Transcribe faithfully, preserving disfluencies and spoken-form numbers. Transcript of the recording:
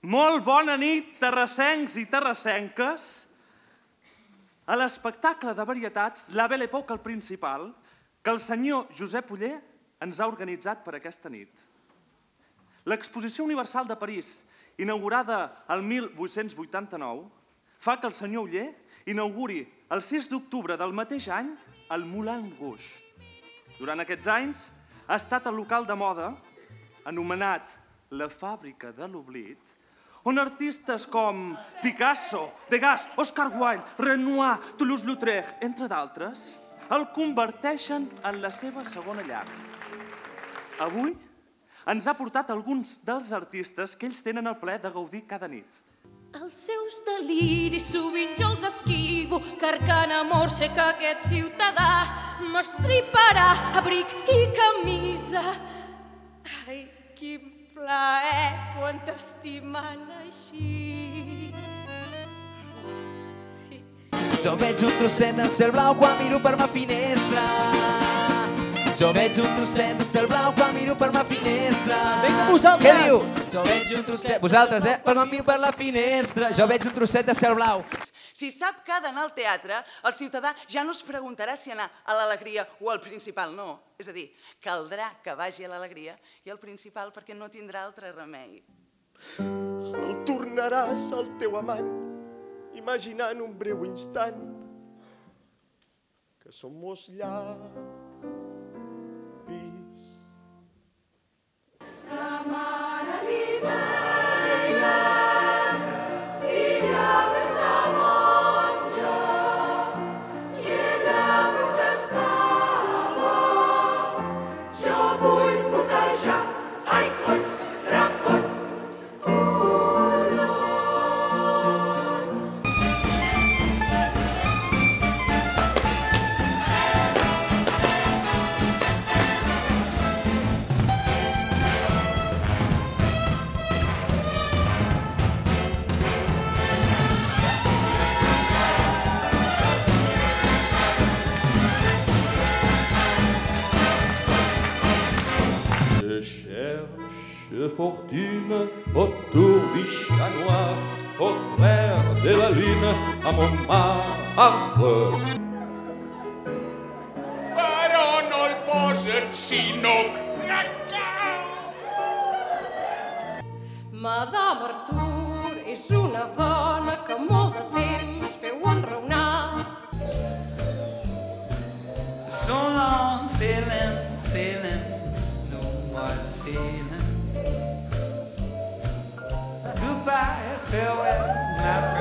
Molt bona nit, terrassencs i terrassenques. A l'espectacle de varietats La Belle Époque al Principal, que el senyor Josep Oller ens ha organitzat per aquesta nit. L'Exposició Universal de París, inaugurada el mil vuit-cents vuitanta-nou, fa que el senyor Oller inauguri el sis d'octubre del mateix any el Moulin Rouge. Durant aquests anys ha estat el local de moda anomenat la Fàbrica de l'Oblit, on artistes com Picasso, Degas, Oscar Wilde, Renoir, Toulouse-Lautrec, entre d'altres, el converteixen en la seva segona llar. Avui ens ha portat alguns dels artistes que ells tenen el plaer de gaudir cada nit. Els seus deliris sovint jo els esquivo, carcant amor sé que aquest ciutadà m'estriparà abric i camisa. Ai, quin plaer quan t'estimen així. Jo veig un trosset de cel blau quan miro per ma finestra. Jo veig un trosset de cel blau quan miro per ma finestra. Vinga, vosaltres! Què diu? Jo veig un trosset... Vosaltres, eh? Quan miro per la finestra. Jo veig un trosset de cel blau. Si sap que ha d'anar al teatre, el ciutadà ja no es preguntarà si anar a l'Alegria o al Principal, no. És a dir, caldrà que vagi a l'Alegria i al Principal perquè no tindrà altre remei. El tornaràs al teu amant, imaginant un breu instant que somos llavis. Sa mare li deia, filla, fes-te monja, i ella protestava, jo vull putejar, ai, coi, racot, collons. Cherche fortune autour du chat noir, au clair de la lune, à Montmartre. Però no el posen sinó cacau. Madame Artur és una dona que molt de temps feu enraonar. So long sailing, sailing, no more sailing. Goodbye, farewell, my